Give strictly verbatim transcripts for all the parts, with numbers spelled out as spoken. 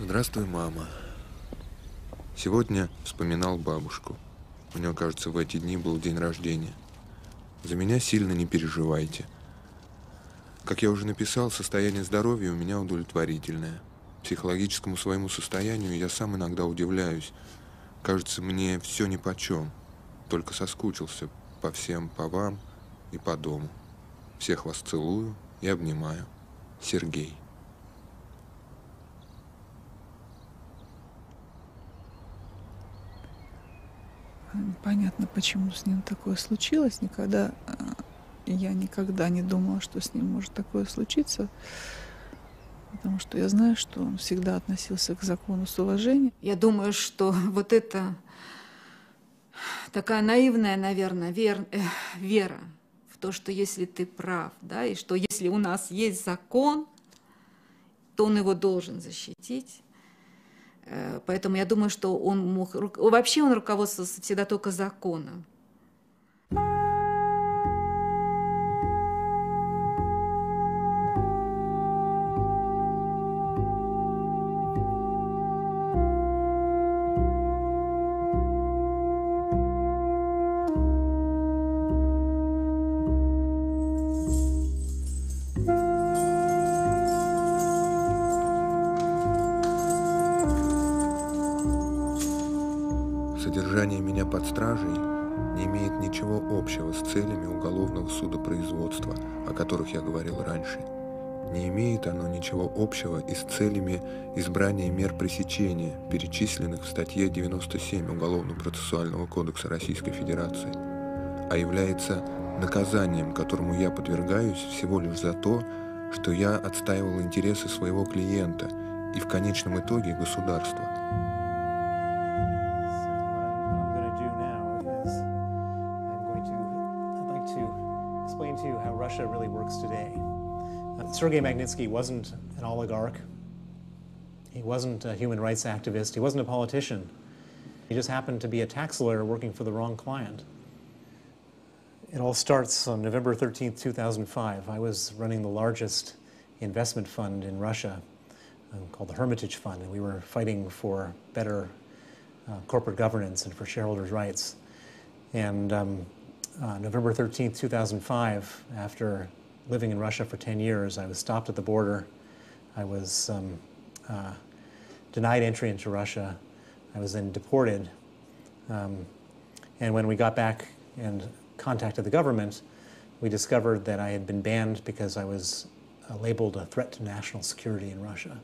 Здравствуй, мама. Сегодня вспоминал бабушку. У нее, кажется, в эти дни был день рождения. За меня сильно не переживайте. Как я уже написал, состояние здоровья у меня удовлетворительное. Психологическому своему состоянию я сам иногда удивляюсь. Кажется, мне все нипочем. Только соскучился по всем, по вам и по дому. Всех вас целую и обнимаю. Сергей. Понятно, почему с ним такое случилось. Никогда, я никогда не думала, что с ним может такое случиться. Потому что я знаю, что он всегда относился к закону с уважением. Я думаю, что вот это такая наивная, наверное, вер, э, вера в то, что если ты прав, да, и что если у нас есть закон, то он его должен защитить. Поэтому я думаю, что он мог... Вообще он руководствовался всегда только законом. Содержание меня под стражей не имеет ничего общего с целями уголовного судопроизводства, о которых я говорил раньше. Не имеет оно ничего общего и с целями избрания мер пресечения, перечисленных в статье девяносто семь Уголовно-процессуального кодекса Российской Федерации, а является наказанием, которому я подвергаюсь всего лишь за то, что я отстаивал интересы своего клиента и в конечном итоге государства. Sergey Magnitsky wasn't an oligarch. He wasn't a human rights activist. He wasn't a politician. He just happened to be a tax lawyer working for the wrong client. It all starts on November thirteenth, two thousand five. I was running the largest investment fund in Russia um, called the Hermitage Fund, and we were fighting for better uh, corporate governance and for shareholders' rights. And um, uh, November thirteenth, two thousand five, after living in Russia for ten years, I was stopped at the border. I was um, uh, denied entry into Russia. I was then deported. Um, and when we got back and contacted the government, we discovered that I had been banned because I was uh, labeled a threat to national security in Russia.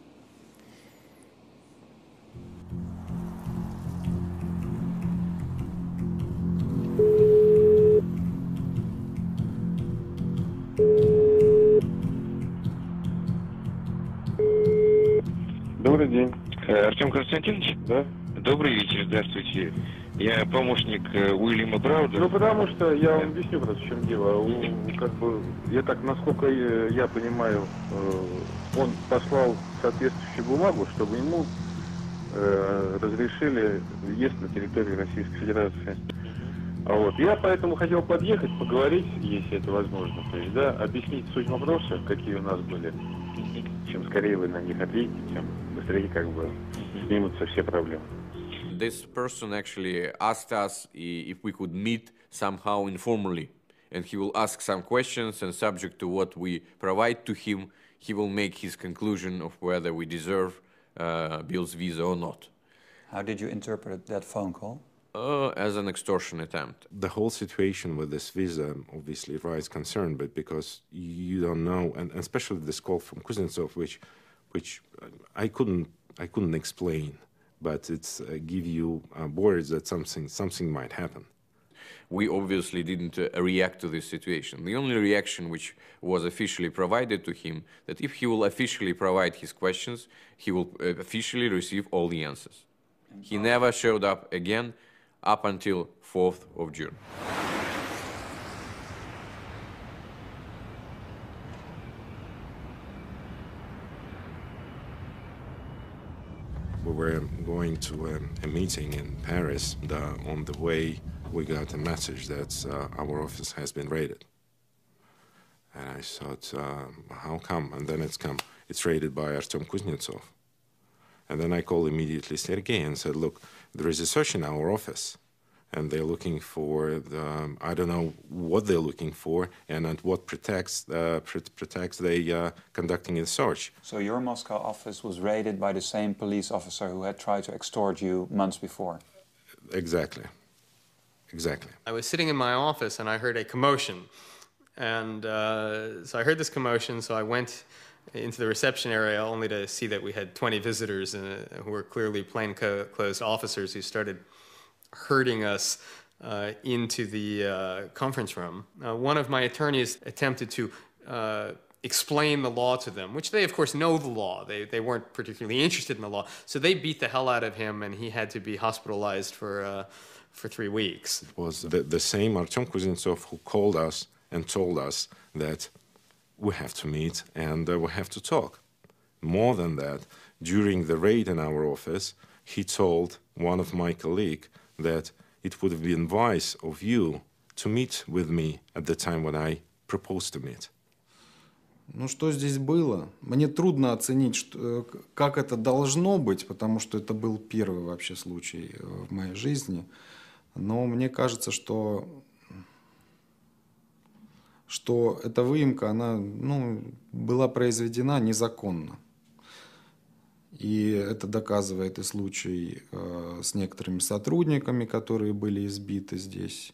Добрый день. Артем Константинович? Да. Добрый вечер, здравствуйте. Я помощник Уильяма Брауда. Ну, потому что я вам объясню просто, в чем дело. У, как бы, я так, насколько я понимаю, он послал соответствующую бумагу, чтобы ему э, разрешили въезд на территорию Российской Федерации. А вот, я поэтому хотел подъехать, поговорить, если это возможно. То есть, да, объяснить суть вопроса, какие у нас были. Чем скорее вы на них ответите, тем быстрее как бы снимутся все проблемы. This person actually asked us if we could meet somehow informally, and he will ask some questions, and subject to what we provide to him, he will make his conclusion of whether we deserve uh, Bill's visa or not. How did you interpret that phone call? Uh, as an extortion attempt. The whole situation with this visa obviously raises concern, but because you don't know, and especially this call from Kuznetsov, which, which I couldn't, I couldn't explain, but it's uh, give you uh, words that something, something might happen. We obviously didn't uh, react to this situation. The only reaction which was officially provided to him, that if he will officially provide his questions, he will uh, officially receive all the answers. He never showed up again up until fourth of June. We were going to a, a meeting in Paris. The, on the way, we got a message that uh, our office has been raided. And I thought, uh, how come? And then it's come, it's raided by Artem Kuznetsov. And then I called immediately Sergei and said, look, there is a search in our office. And they're looking for, the, um, I don't know what they're looking for and at what pretext, uh, pretext they uh, conducting a search. So your Moscow office was raided by the same police officer who had tried to extort you months before? Exactly. Exactly. I was sitting in my office and I heard a commotion. And uh, so I heard this commotion, so I went into the reception area only to see that we had twenty visitors uh, who were clearly plainclothes officers who started herding us uh, into the uh, conference room. Uh, one of my attorneys attempted to uh, explain the law to them, which they, of course, know the law. They, they weren't particularly interested in the law. So they beat the hell out of him, and he had to be hospitalized for, uh, for three weeks. It was the, the same Artyom Kuznetsov who called us and told us that we have to meet and uh, we have to talk. More than that, during the raid in our office, he told one of my colleagues that it would have been wise of you to meet with me at the time when I proposed to meet. Ну, что здесь было? Мне трудно оценить, что, как это должно быть, потому что это был первый вообще случай в моей жизни. Но мне кажется, что, что эта выемка, она, ну, была произведена незаконно. И это доказывает и случай э, с некоторыми сотрудниками, которые были избиты здесь.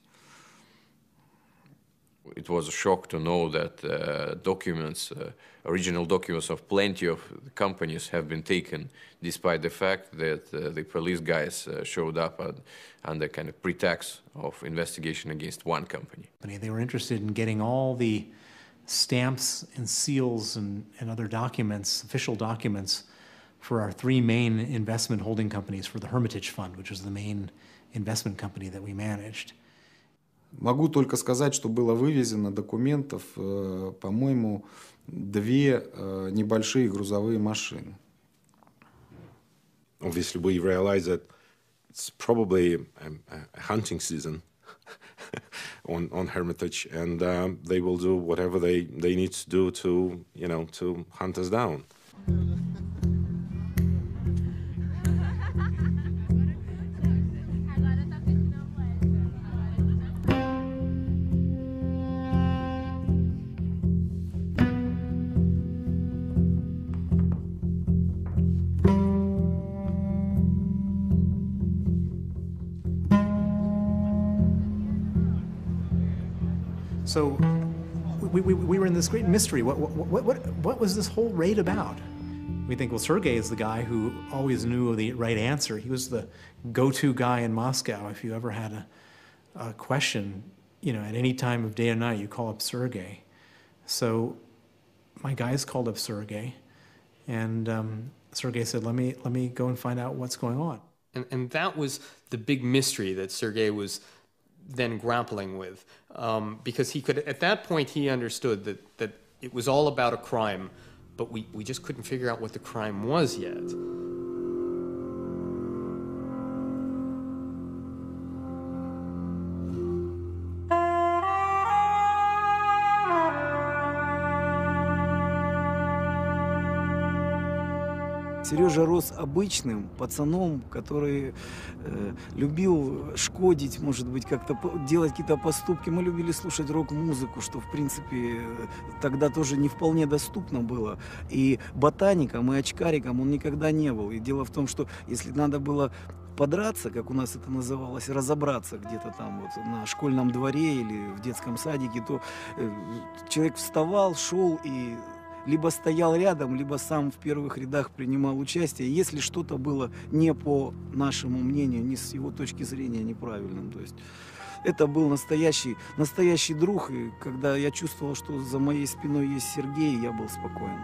It was a shock to know that uh, documents, uh, original documents of plenty of companies have been taken, despite the fact that uh, the police guys uh, showed up at, under kind of pretext of investigation against one company. They were interested in getting all the stamps and seals and, and other documents, official documents, for our three main investment holding companies, for the Hermitage Fund, which was the main investment company that we managed. Могу только сказать, что было вывезено документов, по-моему, две небольшие грузовые машины. Obviously, we realize that it's probably a, a hunting season on on Hermitage, and um, they will do whatever they they need to do to you know to hunt us down. So we, we, we were in this great mystery. What, what, what, what was this whole raid about? We think, well, Sergei is the guy who always knew the right answer. He was the go-to guy in Moscow. If you ever had a, a question, you know, at any time of day or night, you call up Sergei. So my guys called up Sergei, and um, Sergei said, let me, let me go and find out what's going on. And, and that was the big mystery that Sergei was then grappling with, um, because he could, at that point, he understood that, that it was all about a crime, but we, we just couldn't figure out what the crime was yet. Сережа рос обычным пацаном, который э, любил шкодить, может быть, как-то делать какие-то поступки. Мы любили слушать рок-музыку, что, в принципе, тогда тоже не вполне доступно было. И ботаником, и очкариком он никогда не был. И дело в том, что если надо было подраться, как у нас это называлось, разобраться где-то там вот на школьном дворе или в детском садике, то э, человек вставал, шел и либо стоял рядом, либо сам в первых рядах принимал участие, если что-то было не по нашему мнению, не с его точки зрения неправильным. То есть это был настоящий, настоящий друг, и когда я чувствовал, что за моей спиной есть Сергей, я был спокоен.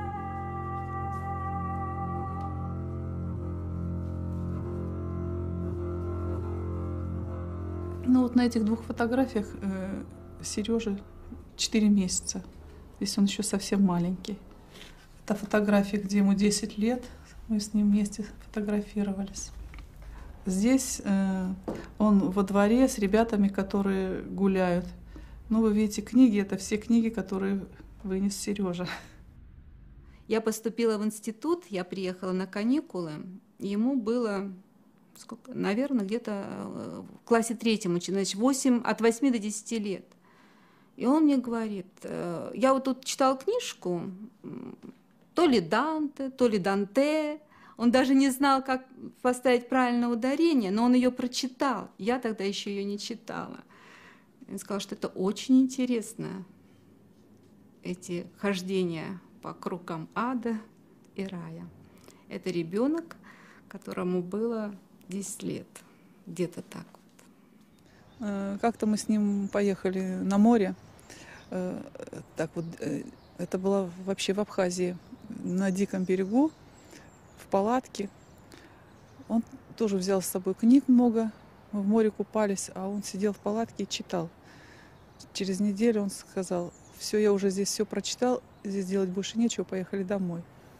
Ну вот на этих двух фотографиях э, Сереже четыре месяца. Здесь он еще совсем маленький. Это фотография, где ему десять лет. Мы с ним вместе фотографировались. Здесь э, он во дворе с ребятами, которые гуляют. Ну, вы видите, книги — это все книги, которые вынес Сережа. Я поступила в институт, я приехала на каникулы, ему было, сколько, наверное, где-то в классе третьем, значит, восемь, от восьми до десяти лет. И он мне говорит, я вот тут читал книжку, то ли Данте, то ли Данте, он даже не знал, как поставить правильное ударение, но он ее прочитал, я тогда еще ее не читала. Он сказал, что это очень интересно, эти хождения по кругам ада и рая. Это ребенок, которому было десять лет, где-то так вот. Как-то мы с ним поехали на море. Так вот, это было вообще в Абхазии, на диком берегу, в палатке. Он тоже взял с собой книг много, мы в море купались, а он сидел в палатке и читал. Через неделю он сказал: все, я уже здесь все прочитал, здесь делать больше нечего, поехали домой.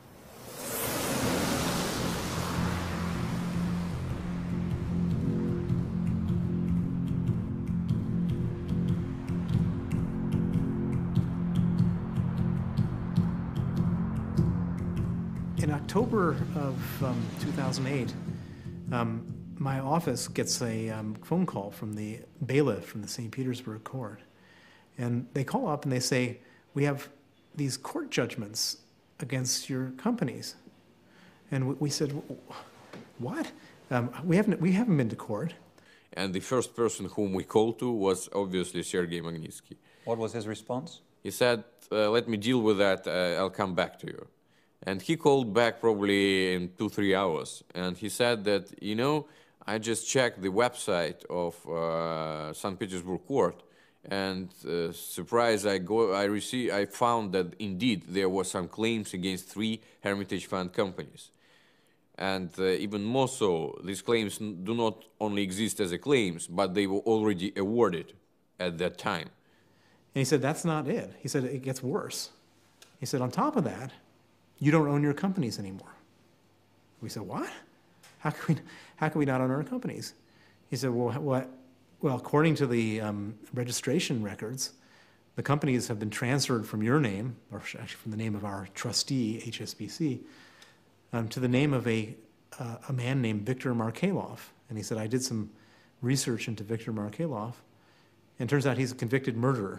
In October of um, two thousand eight, um, my office gets a um, phone call from the bailiff from the Saint Petersburg court. And they call up and they say, we have these court judgments against your companies. And we said, what? Um, we haven't, we haven't been to court. And the first person whom we called to was obviously Sergey Magnitsky. What was his response? He said, uh, let me deal with that, uh, I'll come back to you. And he called back probably in two, three hours. And he said that, you know, I just checked the website of uh, Saint Petersburg court, and uh, surprise, I go, I received, I found that indeed there were some claims against three Hermitage Fund companies. And uh, even more so, these claims do not only exist as a claims, but they were already awarded at that time. And he said, that's not it. He said, it gets worse. He said, on top of that, you don't own your companies anymore. We said, what? How can we, how can we not own our companies? He said, well, what? Well, according to the um, registration records, the companies have been transferred from your name, or actually from the name of our trustee, H S B C, um, to the name of a, uh, a man named Viktor Markelov. And he said, I did some research into Viktor Markelov, and it turns out he's a convicted murderer.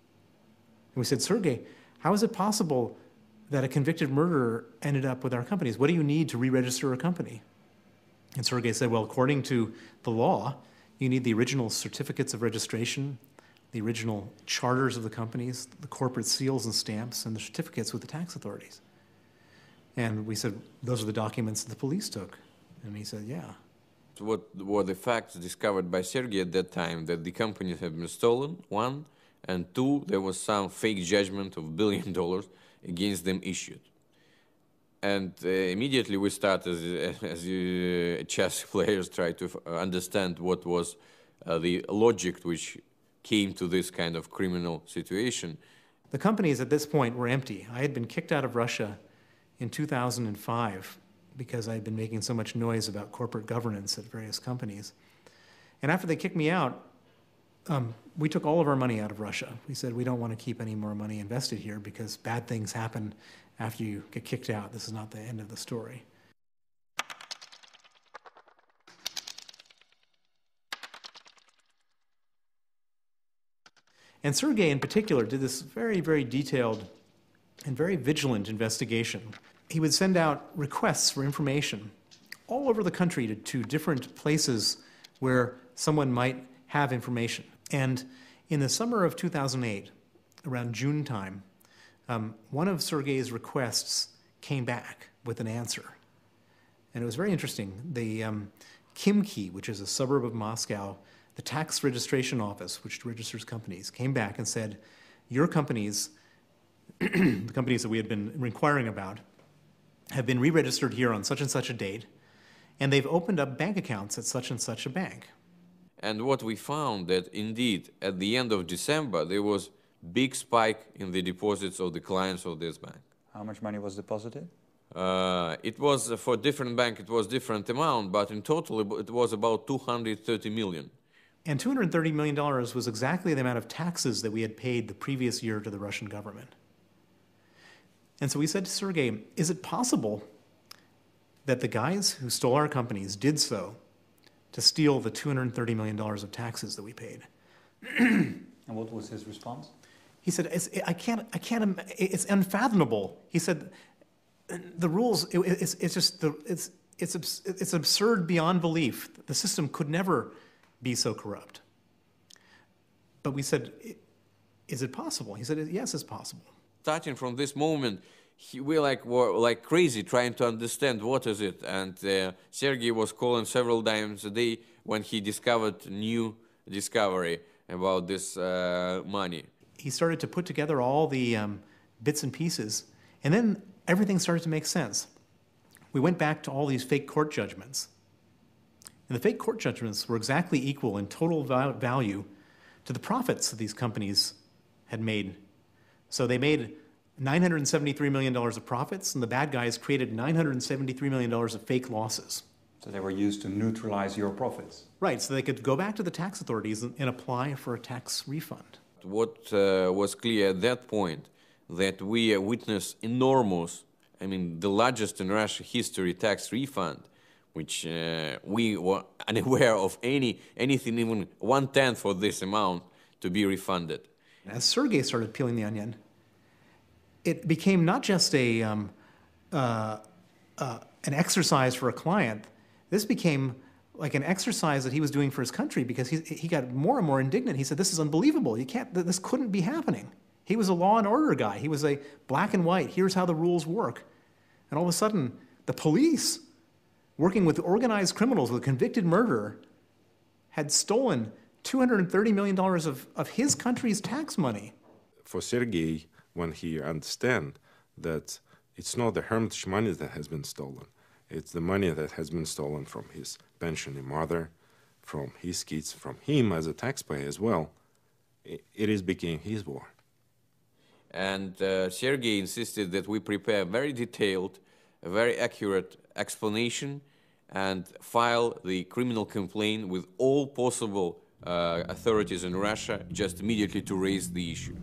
And we said, Sergey, how is it possible that a convicted murderer ended up with our companies? What do you need to re-register a company? And Sergey said, well, according to the law, you need the original certificates of registration, the original charters of the companies, the corporate seals and stamps, and the certificates with the tax authorities. And we said, those are the documents the police took. And he said, yeah. What were the facts discovered by Sergey at that time? That the companies had been stolen, one, and two, there was some fake judgment of a billion dollars against them issued. And uh, immediately we start, as, as uh, chess players, try to f understand what was uh, the logic which came to this kind of criminal situation. The companies at this point were empty. I had been kicked out of Russia in two thousand five because I had been making so much noise about corporate governance at various companies. And after they kicked me out, um, we took all of our money out of Russia. We said, we don't want to keep any more money invested here because bad things happen after you get kicked out. This is not the end of the story. And Sergey, in particular, did this very, very detailed and very vigilant investigation. He would send out requests for information all over the country to, to different places where someone might have information. And in the summer of two thousand eight, around June time, um, one of Sergey's requests came back with an answer. And it was very interesting. The um, Kimki, which is a suburb of Moscow, the tax registration office, which registers companies, came back and said, your companies, the companies that we had been inquiring about, have been re-registered here on such and such a date, and they've opened up bank accounts at such and such a bank. And what we found that indeed, at the end of December, there was big spike in the deposits of the clients of this bank. How much money was deposited? Uh, it was, uh, for different bank, it was different amount, but in total it was about two hundred thirty million. And two hundred thirty million dollars was exactly the amount of taxes that we had paid the previous year to the Russian government. And so we said to Sergey, is it possible that the guys who stole our companies did so to steal the two hundred thirty million dollars of taxes that we paid? And what was his response? He said, it's, I can't, I can't, it's unfathomable. He said, the rules, it, it's, it's just, the, it's, it's, it's absurd beyond belief. The system could never be so corrupt. But we said, is it possible? He said, yes, it's possible. Starting from this moment, he, we like were like crazy trying to understand what is it. And uh, Sergey was calling several times a day when he discovered new discovery about this uh, money. He started to put together all the um, bits and pieces, and then everything started to make sense. We went back to all these fake court judgments. And the fake court judgments were exactly equal in total value to the profits that these companies had made. So they made nine hundred seventy-three million dollars of profits, and the bad guys created nine hundred seventy-three million dollars of fake losses. So they were used to neutralize your profits. Right, so they could go back to the tax authorities and, and apply for a tax refund. What uh, was clear at that point, that we uh, witnessed enormous, I mean, the largest in Russia history tax refund, which uh, we were unaware of any anything even one-tenth of this amount to be refunded. As Sergey started peeling the onion, it became not just a um, uh, uh, an exercise for a client. This became like an exercise that he was doing for his country, because he, he got more and more indignant. He said, this is unbelievable. You can't, this couldn't be happening. He was a law and order guy. He was a black and white, here's how the rules work. And all of a sudden, the police, working with organized criminals, with a convicted murderer, had stolen two hundred thirty million dollars of, of his country's tax money. For Sergei, when he understands that it's not the Hermitage money that has been stolen, it's the money that has been stolen from his pensioning mother, from his kids, from him as a taxpayer as well, it, it is became his war. And uh, Sergey insisted that we prepare a very detailed, a very accurate explanation and file the criminal complaint with all possible uh, authorities in Russia just immediately to raise the issue.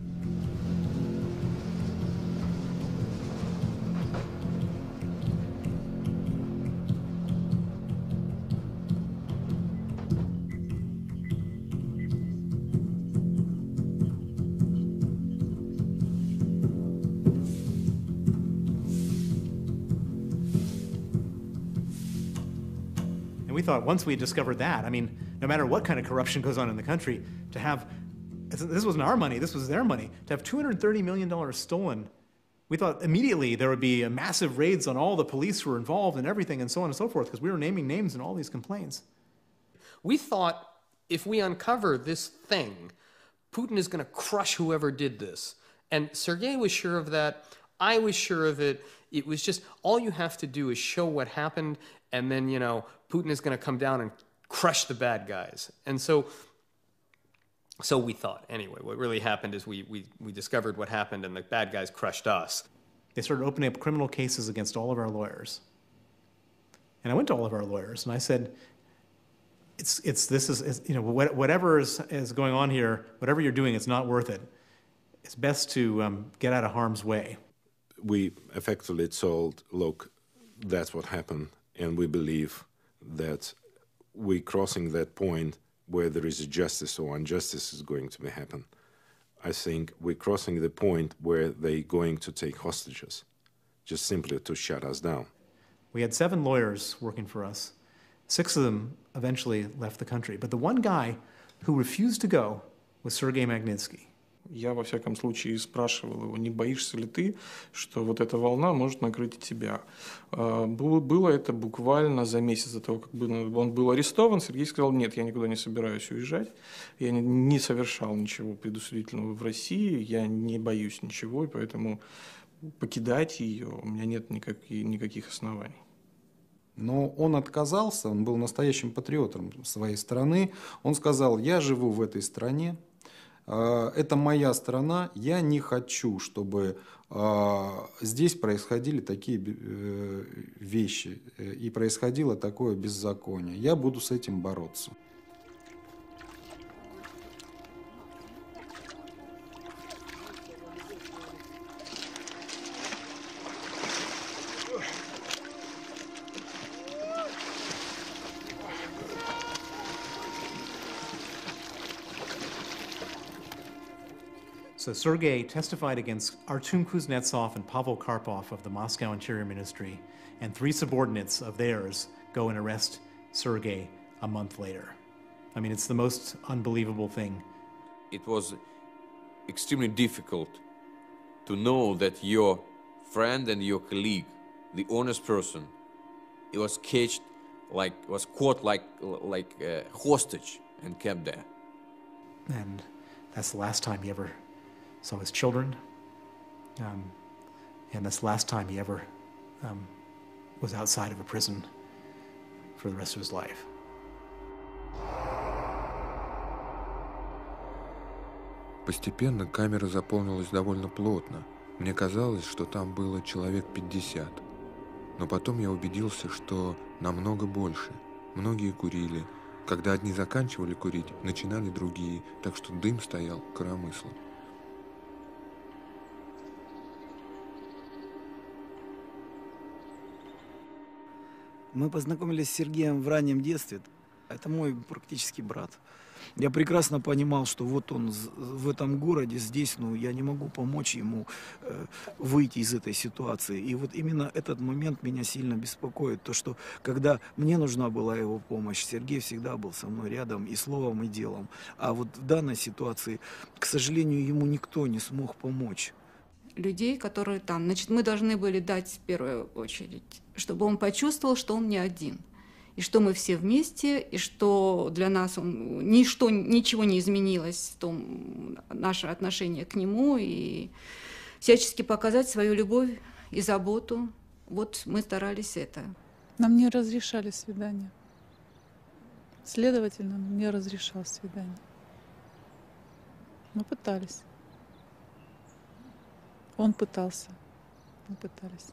We thought once we discovered that, I mean, no matter what kind of corruption goes on in the country, to have, this wasn't our money, this was their money, to have two hundred thirty million dollars stolen, we thought immediately there would be a massive raids on all the police who were involved and everything and so on and so forth, because we were naming names in all these complaints. We thought if we uncover this thing, Putin is going to crush whoever did this. And Sergei was sure of that. I was sure of it. It was just, all you have to do is show what happened, and then, you know, Putin is going to come down and crush the bad guys. And so, so we thought. Anyway, what really happened is we, we, we discovered what happened, and the bad guys crushed us. They started opening up criminal cases against all of our lawyers. And I went to all of our lawyers, and I said, it's, it's, this is, it's, you know, whatever is, is going on here, whatever you're doing, it's not worth it. It's best to um, get out of harm's way. We effectively told, look, that's what happened, and we believe that we're crossing that point where there is a justice or injustice is going to be happen. I think we're crossing the point where they're going to take hostages, just simply to shut us down. We had seven lawyers working for us. Six of them eventually left the country. But the one guy who refused to go was Sergey Magnitsky. Я, во всяком случае, спрашивал его, не боишься ли ты, что вот эта волна может накрыть и тебя. Было, было это буквально за месяц до того, как он был арестован. Сергей сказал, нет, я никуда не собираюсь уезжать. Я не, не совершал ничего предусудительного в России, я не боюсь ничего, и поэтому покидать ее у меня нет никак, никаких оснований. Но он отказался, он был настоящим патриотом своей страны. Он сказал, я живу в этой стране, это моя страна, я не хочу, чтобы здесь происходили такие вещи и происходило такое беззаконие. Я буду с этим бороться. So Sergei testified against Artyom Kuznetsov and Pavel Karpov of the Moscow Interior Ministry, and three subordinates of theirs go and arrest Sergei a month later. I mean, it's the most unbelievable thing. It was extremely difficult to know that your friend and your colleague, the honest person, it was caged, like was caught like like a hostage and kept there. And that's the last time he ever saw his children, um, and that's the last time he ever um, was outside of a prison for the rest of his life. Постепенно камера заполнилась довольно плотно. Мне казалось, что там было человек пятьдесят. Но потом я убедился, что намного больше. Многие курили. Когда одни заканчивали курить, начинали другие, так что дым стоял коромыслом. Мы познакомились с Сергеем в раннем детстве. Это мой практически брат. Я прекрасно понимал, что вот он в этом городе, здесь, ну, я не могу помочь ему э, выйти из этой ситуации. И вот именно этот момент меня сильно беспокоит. То, что когда мне нужна была его помощь, Сергей всегда был со мной рядом и словом, и делом. А вот в данной ситуации, к сожалению, ему никто не смог помочь. Людей, которые там, значит, мы должны были дать в первую очередь, чтобы он почувствовал, что он не один. И что мы все вместе, и что для нас он, ничто, ничего не изменилось в том, наше отношение к нему, и всячески показать свою любовь и заботу. Вот мы старались это. Нам не разрешали свидания. Следовательно, он не разрешал свидания. Мы пытались. Он пытался. Мы пытались.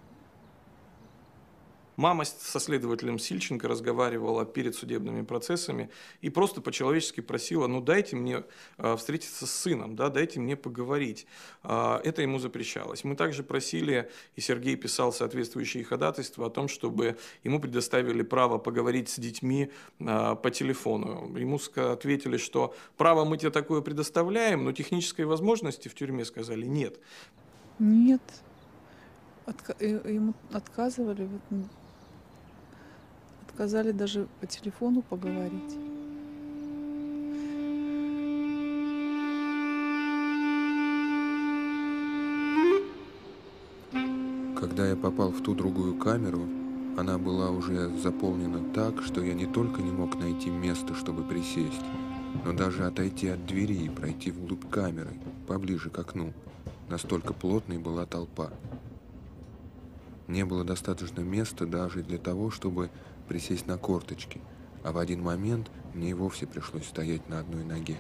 Мама со следователем Сильченко разговаривала перед судебными процессами и просто по-человечески просила, ну дайте мне э, встретиться с сыном, да, дайте мне поговорить. Э, это ему запрещалось. Мы также просили, и Сергей писал соответствующие ходатайства о том, чтобы ему предоставили право поговорить с детьми э, по телефону. Ему ответили, что право мы тебе такое предоставляем, но технической возможности в тюрьме сказали нет. Нет. Отка- ему отказывали. Отказали даже по телефону поговорить. Когда я попал в ту другую камеру, она была уже заполнена так, что я не только не мог найти место, чтобы присесть, но даже отойти от двери и пройти вглубь камеры, поближе к окну. Настолько плотной была толпа. Не было достаточно места даже для того, чтобы присесть на корточки, а в один момент мне и вовсе пришлось стоять на одной ноге.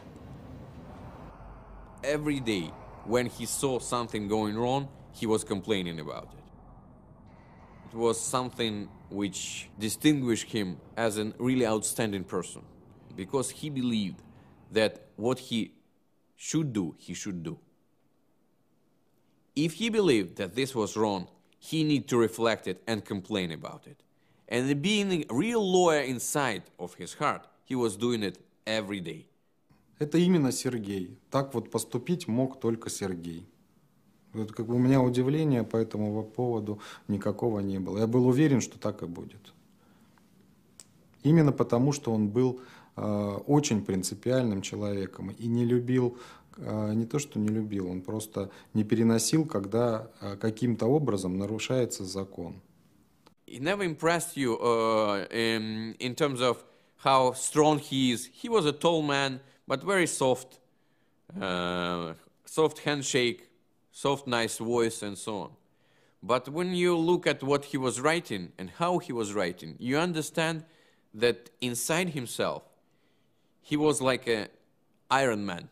Every day, when he saw something going wrong, he was complaining about it. It was something which distinguished him as a really outstanding person, because he believed that what he should do, he should do. If he believed that this was wrong, he needed to reflect it and complain about it. And being a real lawyer inside of his heart, he was doing it every day. Это именно Сергей. Так вот поступить мог только Сергей. Вот как бы у меня удивления по этому поводу никакого не было. Я был уверен, что так и будет. Именно потому, что он был э, очень принципиальным человеком и не любил, э, не то что не любил, он просто не переносил, когда э, каким-то образом нарушается закон. He never impressed you uh, in, in terms of how strong he is. He was a tall man, but very soft, uh, soft handshake, soft, nice voice, and so on. But when you look at what he was writing and how he was writing, you understand that inside himself, he was like an Iron Man.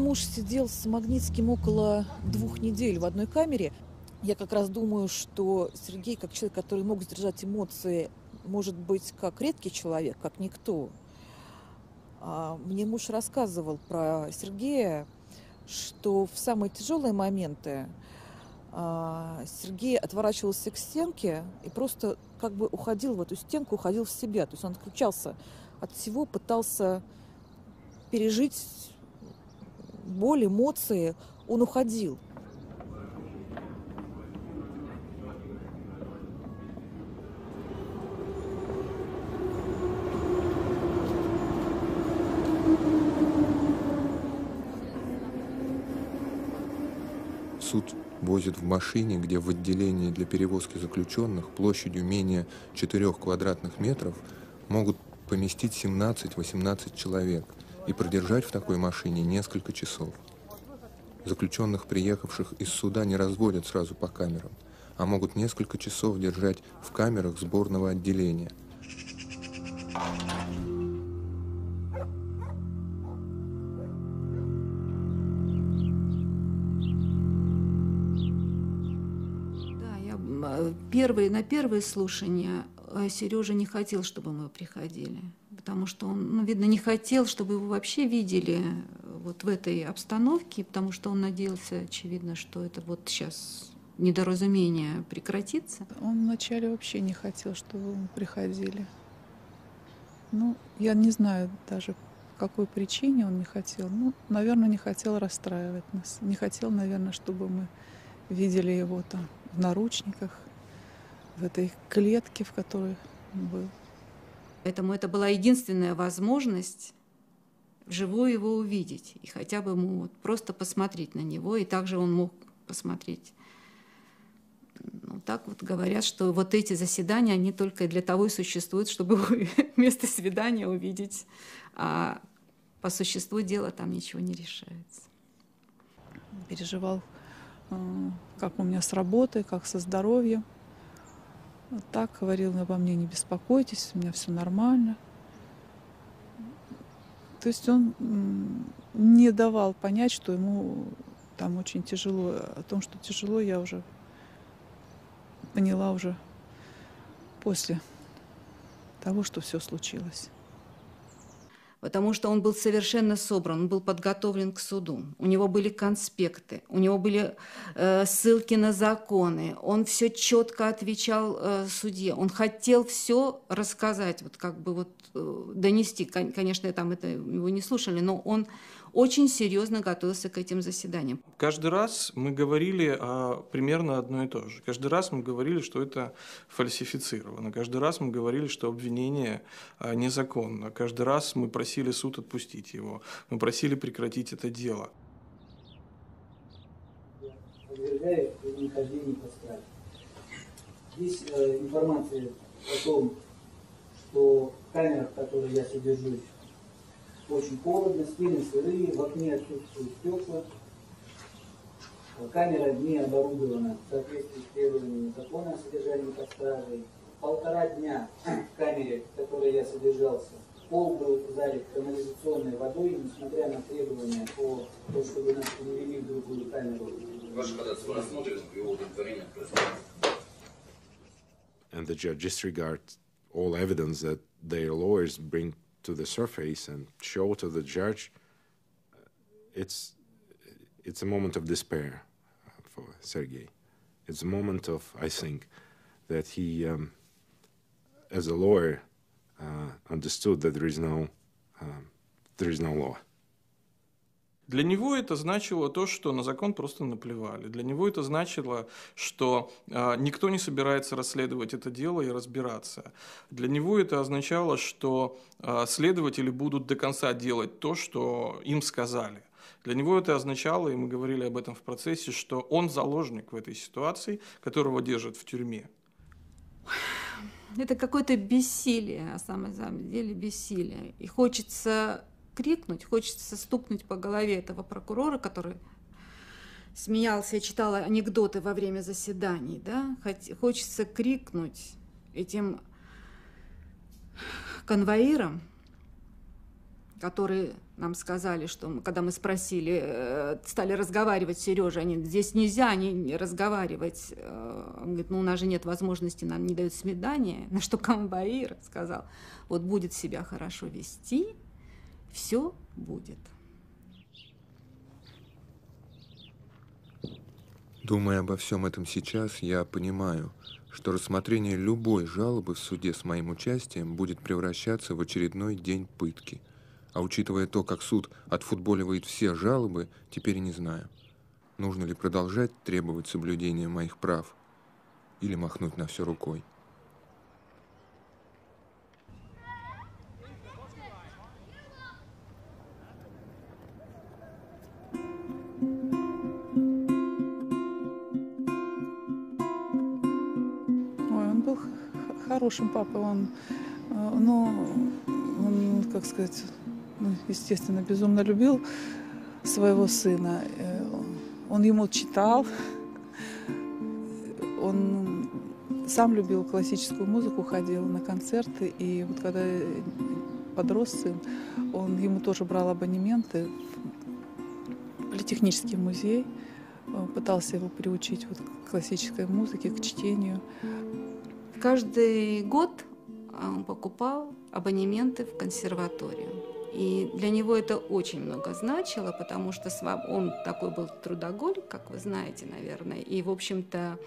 муж сидел с Магнитским около двух недель в одной камере. Я как раз думаю, что Сергей, как человек, который мог сдержать эмоции, может быть, как редкий человек, как никто. Мне муж рассказывал про Сергея, что в самые тяжелые моменты Сергей отворачивался к стенке и просто как бы уходил в эту стенку, уходил в себя. То есть он отключался от всего, пытался пережить боль, эмоции, он уходил. Суд возит в машине, где в отделении для перевозки заключенных площадью менее четырёх квадратных метров могут поместить семнадцать-восемнадцать человек и продержать в такой машине несколько часов. Заключенных, приехавших из суда, не разводят сразу по камерам, а могут несколько часов держать в камерах сборного отделения. Первые, на первые слушания Сережа не хотел, чтобы мы приходили, потому что он, ну, видно, не хотел, чтобы его вообще видели вот в этой обстановке, потому что он надеялся, очевидно, что это вот сейчас недоразумение прекратится. Он вначале вообще не хотел, чтобы мы приходили. Ну, я не знаю даже, по какой причине он не хотел. Ну, наверное, не хотел расстраивать нас. Не хотел, наверное, чтобы мы видели его там в наручниках, в этой клетке, в которой он был. Поэтому это была единственная возможность вживую его увидеть и хотя бы ему вот просто посмотреть на него, и также он мог посмотреть. Ну, так вот говорят, что вот эти заседания, они только для того и существуют, чтобы вместо свидания увидеть, а по существу дела там ничего не решается. Переживал, как у меня с работой, как со здоровьем. Вот так говорил обо мне: не беспокойтесь, у меня все нормально. То есть он не давал понять, что ему там очень тяжело. О том, что тяжело, я уже поняла уже после того, что все случилось. Потому что он был совершенно собран, он был подготовлен к суду. У него были конспекты, у него были э, ссылки на законы. Он все четко отвечал э, судье. Он хотел все рассказать, вот как бы вот э, донести. Конечно, там это его не слушали, но он очень серьезно готовился к этим заседаниям. Каждый раз мы говорили а, примерно одно и то же. Каждый раз мы говорили, что это фальсифицировано. Каждый раз мы говорили, что обвинение а, незаконно. Каждый раз мы просили суд отпустить его. Мы просили прекратить это дело. Подвергаю нахождению под стражей. Есть э, информация о том, что в камерах, в которых я содержусь, очень холодно, стены сырые, в окне отсутствуют стекла. Камера не оборудована в соответствии с требованиями закона о содержании под стражей. Полтора дня в камере, в которой я содержался, пол был залит канализационной водой, несмотря на требования по тому, чтобы нас перевели в другую камеру. And the judge disregards all evidence that their lawyers bring to the surface and show to the judge. It's it's a moment of despair for Sergei. It's a moment of, I think, that he, um, as a lawyer, uh, understood that there is no um, there is no law. Для него это значило то, что на закон просто наплевали. Для него это значило, что э, никто не собирается расследовать это дело и разбираться. Для него это означало, что э, следователи будут до конца делать то, что им сказали. Для него это означало, и мы говорили об этом в процессе, что он заложник в этой ситуации, которого держат в тюрьме. Это какое-то бессилие, на самом деле бессилие. И хочется крикнуть, хочется стукнуть по голове этого прокурора, который смеялся и читал анекдоты во время заседаний, да? Хочется крикнуть этим конвоирам, которые нам сказали, что мы, когда мы спросили, стали разговаривать с Сережей, они, здесь нельзя не разговаривать. Он говорит, ну у нас же нет возможности, нам не дают свидания. На что комбаир сказал, вот будет себя хорошо вести, все будет. Думая обо всем этом сейчас, я понимаю, что рассмотрение любой жалобы в суде с моим участием будет превращаться в очередной день пытки. А учитывая то, как суд отфутболивает все жалобы, теперь не знаю, нужно ли продолжать требовать соблюдения моих прав или махнуть на все рукой. Ой, он был хорошим папой, он, но он, как сказать, ну, естественно, безумно любил своего сына. Он ему читал, он сам любил классическую музыку, ходил на концерты, и вот когда подрос сын, он ему тоже брал абонементы в политехнический музей, пытался его приучить вот к классической музыке, к чтению. Каждый год он покупал абонементы в консерваторию. И для него это очень много значило, потому что он такой был трудоголик, как вы знаете, наверное. И, в общем-то,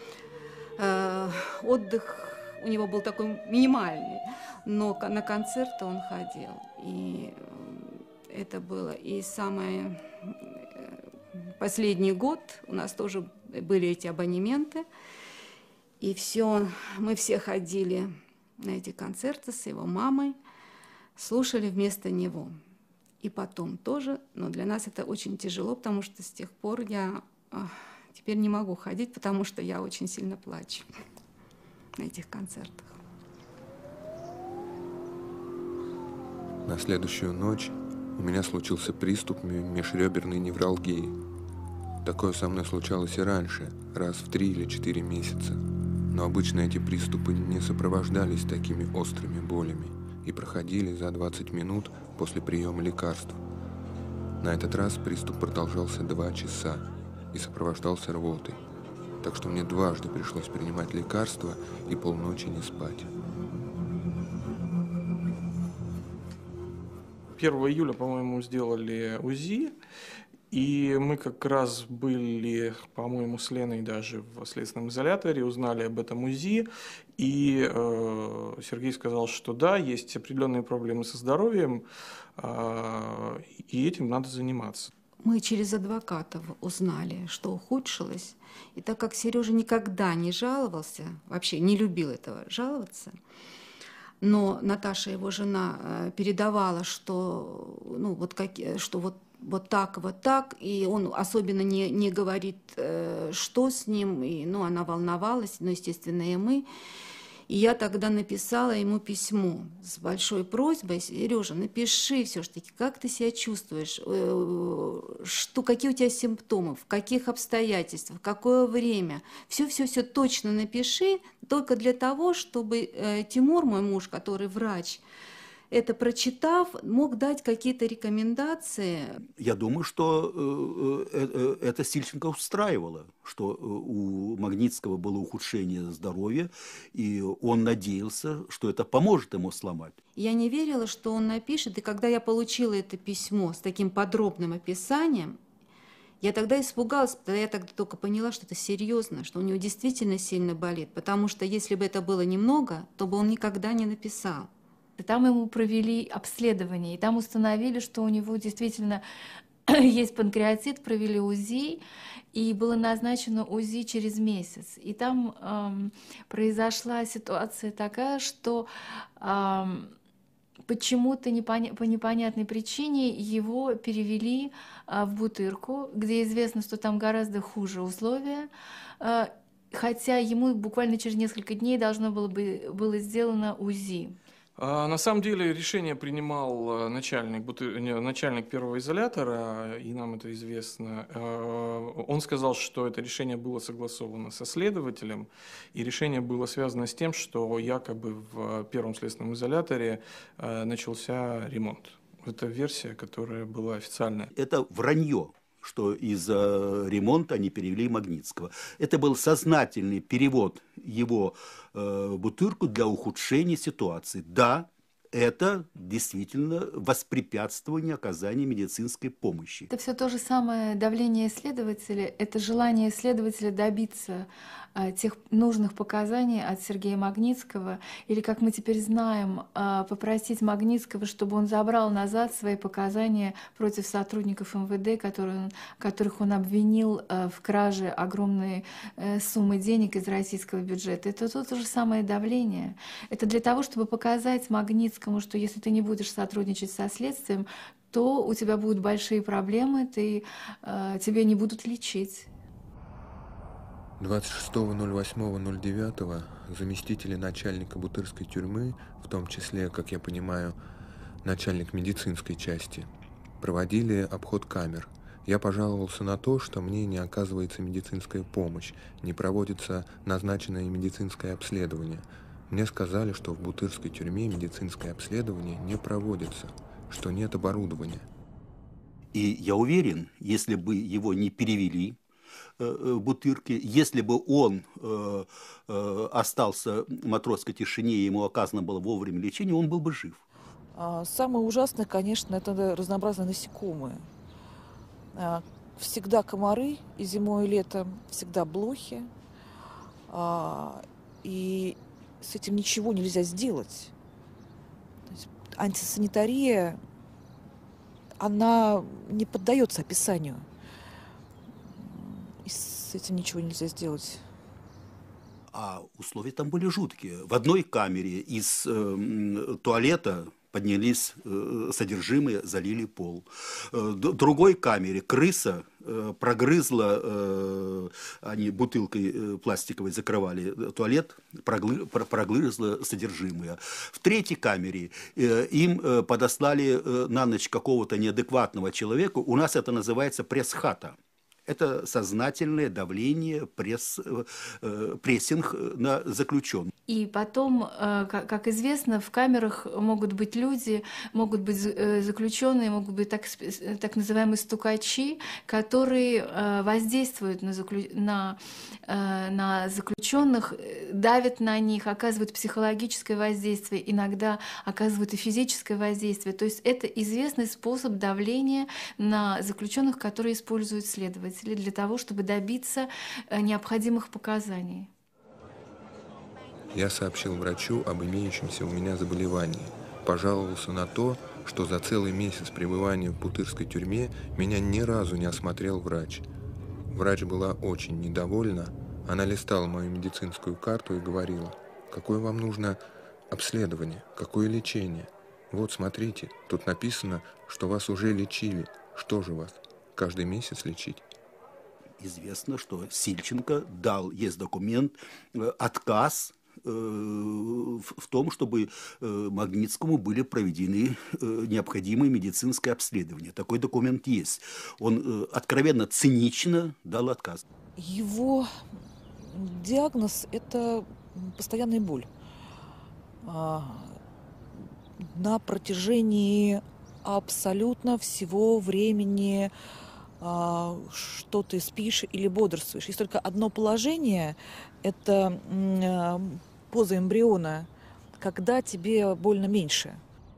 отдых у него был такой минимальный. Но на концерты он ходил. И это было. И самый последний год у нас тоже были эти абонементы. И все, мы все ходили на эти концерты с его мамой, слушали вместо него. И потом тоже, но для нас это очень тяжело, потому что с тех пор я ах, теперь не могу ходить, потому что я очень сильно плачу на этих концертах. На следующую ночь у меня случился приступ межреберной невралгии. Такое со мной случалось и раньше, раз в три или четыре месяца. Но обычно эти приступы не сопровождались такими острыми болями и проходили за двадцать минут после приема лекарств. На этот раз приступ продолжался два часа и сопровождался рвотой, так что мне дважды пришлось принимать лекарства и полночи не спать. первого июля, по-моему, сделали УЗИ. И мы как раз были, по-моему, с Леной даже в следственном изоляторе, узнали об этом УЗИ, и э, Сергей сказал, что да, есть определенные проблемы со здоровьем, э, и этим надо заниматься. Мы через адвокатов узнали, что ухудшилось, и так как Сережа никогда не жаловался, вообще не любил этого жаловаться, но Наташа, его жена, передавала, что, ну, вот как, что вот вот так, вот так, и он особенно не, не говорит, э, что с ним, и, ну, она волновалась, ну, естественно, и мы. И я тогда написала ему письмо с большой просьбой: Сережа, напиши все-таки, как ты себя чувствуешь, э, что, какие у тебя симптомы, в каких обстоятельствах, в какое время. Все-все-все точно напиши, только для того, чтобы э, Тимур, мой муж, который врач, это прочитав, мог дать какие-то рекомендации. Я думаю, что э, э, это Сильченко устраивало, что у Магнитского было ухудшение здоровья, и он надеялся, что это поможет ему сломать. Я не верила, что он напишет, и когда я получила это письмо с таким подробным описанием, я тогда испугалась, тогда я тогда только поняла, что это серьезно, что у него действительно сильно болит, потому что если бы это было немного, то бы он никогда не написал. Там ему провели обследование, и там установили, что у него действительно есть панкреатит, провели УЗИ, и было назначено УЗИ через месяц. И там эм, произошла ситуация такая, что эм, почему-то непоня- по непонятной причине его перевели э, в Бутырку, где известно, что там гораздо хуже условия, э, хотя ему буквально через несколько дней должно было бы было сделано УЗИ. На самом деле решение принимал начальник, начальник первого изолятора, и нам это известно. Он сказал, что это решение было согласовано со следователем, и решение было связано с тем, что якобы в первом следственном изоляторе начался ремонт. Это версия, которая была официальная. Это вранье, что из-за ремонта они перевели Магнитского. Это был сознательный перевод его э, в Бутырку для ухудшения ситуации. Да, это действительно воспрепятствование оказания медицинской помощи. Это все то же самое давление следователя, это желание следователя добиться а, тех нужных показаний от Сергея Магнитского, или, как мы теперь знаем, а, попросить Магнитского, чтобы он забрал назад свои показания против сотрудников эм вэ дэ, которые он, которых он обвинил а, в краже огромной а, суммы денег из российского бюджета. Это то, то же самое давление. Это для того, чтобы показать Магнитскому, что если ты не будешь сотрудничать со следствием, то у тебя будут большие проблемы, ты, э, тебя не будут лечить. двадцать шестого ноль восьмого ноль девятого заместители начальника Бутырской тюрьмы, в том числе, как я понимаю, начальник медицинской части, проводили обход камер. Я пожаловался на то, что мне не оказывается медицинская помощь, не проводится назначенное медицинское обследование. Мне сказали, что в Бутырской тюрьме медицинское обследование не проводится, что нет оборудования. И я уверен, если бы его не перевели э, в Бутырке, если бы он э, э, остался в матросской тишине и ему оказано было вовремя лечение, он был бы жив. Самое ужасное, конечно, это разнообразные насекомые. Всегда комары, и зимой, и летом, всегда блохи. И с этим ничего нельзя сделать. То есть антисанитария, она не поддается описанию. И с этим ничего нельзя сделать. А условия там были жуткие. В одной камере из э, туалета поднялись э, содержимое, залили пол. В другой камере крыса э, прогрызла, э, они бутылкой э, пластиковой закрывали туалет, проглы, прогрызла содержимое. В третьей камере э, им э, подослали э, на ночь какого-то неадекватного человека. У нас это называется пресс-хата. Это сознательное давление, пресс, э, прессинг на заключенных. И потом, как известно, в камерах могут быть люди, могут быть заключенные, могут быть так, так называемые стукачи, которые воздействуют на, заключ... на, на заключенных, давят на них, оказывают психологическое воздействие, иногда оказывают и физическое воздействие. То есть это известный способ давления на заключенных, которые используют следователи для того, чтобы добиться необходимых показаний. Я сообщил врачу об имеющемся у меня заболевании, пожаловался на то, что за целый месяц пребывания в Бутырской тюрьме меня ни разу не осмотрел врач. Врач была очень недовольна, она листала мою медицинскую карту и говорила: «Какое вам нужно обследование, какое лечение? Вот, смотрите, тут написано, что вас уже лечили. Что же вас, каждый месяц лечить?» Известно, что Сильченко дал, есть документ, отказ в том, чтобы Магнитскому были проведены необходимые медицинские обследования. Такой документ есть. Он откровенно цинично дал отказ. Его диагноз – это постоянная боль. На протяжении абсолютно всего времени, что ты спишь или бодрствуешь. Есть только одно положение – это поза эмбриона, когда тебе больно меньше.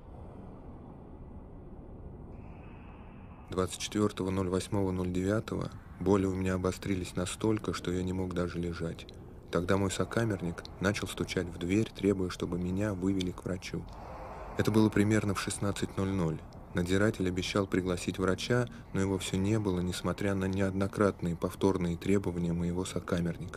двадцать четвёртого ноль восьмого ноль девятого боли у меня обострились настолько, что я не мог даже лежать. Тогда мой сокамерник начал стучать в дверь, требуя, чтобы меня вывели к врачу. Это было примерно в шестнадцать ноль ноль. Надзиратель обещал пригласить врача, но его все не было, несмотря на неоднократные повторные требования моего сокамерника.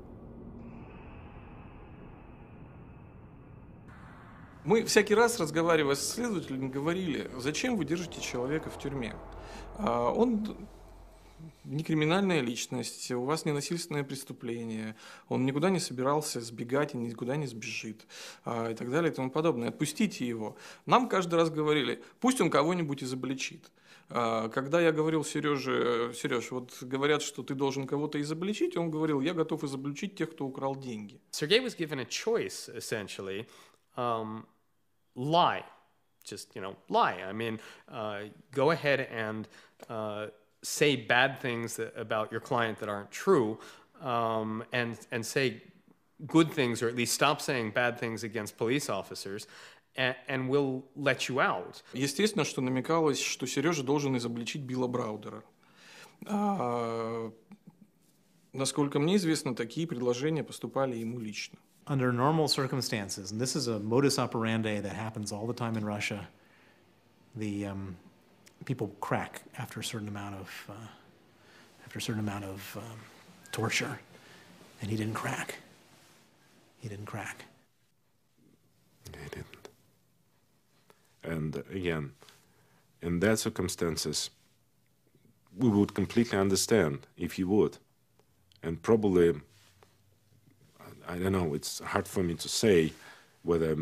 Мы всякий раз, разговаривая с следователем, говорили: зачем вы держите человека в тюрьме? Он не криминальная личность, у вас не насильственное преступление, он никуда не собирался сбегать и никуда не сбежит, и так далее и тому подобное. Отпустите его. Нам каждый раз говорили: пусть он кого-нибудь изобличит. Когда я говорил Сереже: Сереж, вот говорят, что ты должен кого-то изобличить, он говорил: я готов изобличить тех, кто украл деньги. Sergei was given a choice, essentially. Um, lie just, you know, lie. I mean, uh, go ahead and uh, say bad things that, about your client that aren't true, um, and, and say good things, or at least stop saying bad things against police officers, and, and we'll let you out. Естественно, что намекалось, что Сережа должен изобличить Билла Браудера. А, насколько мне известно, такие предложения поступали ему лично. Under normal circumstances, and this is a modus operandi that happens all the time in Russia, the um, people crack after a certain amount of uh, after a certain amount of um, torture, and he didn't crack. He didn't crack. He didn't. And again, in that circumstances, we would completely understand if he would, and probably. I don't know, it's hard for me to say whether,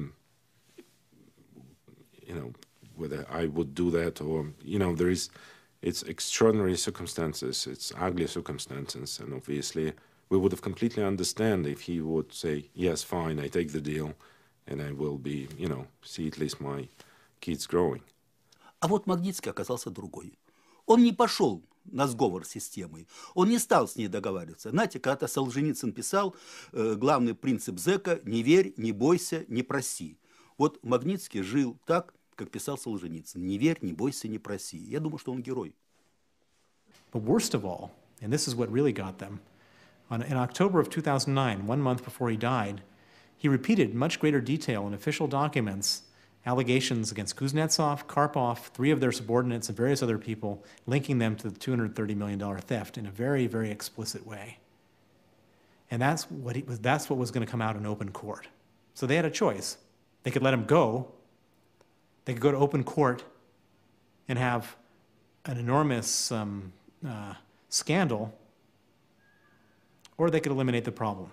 you know, whether I would do that or, you know, there is, it's extraordinary circumstances, it's ugly circumstances, and obviously we would have completely understand if he would say, yes, fine, I take the deal, and I will be, you know, see at least my kids growing. А вот Магнитский оказался другой. Он не пошел на сговор с системой. Он не стал с ней договариваться. Знаете, когда-то Солженицын писал, э, главный принцип зэка – не верь, не бойся, не проси. Вот Магнитский жил так, как писал Солженицын. Не верь, не бойся, не проси. Я думаю, что он герой. But worst of all, and this is what really got them, on, in October of two thousand nine, one month before he died, he repeated in much greater detail in official documents allegations against Kuznetsov, Karpov, three of their subordinates, and various other people, linking them to the two hundred thirty million dollars theft in a very, very explicit way. And that's what, he was, that's what was going to come out in open court. So they had a choice. They could let him go. They could go to open court and have an enormous um, uh, scandal, or they could eliminate the problem.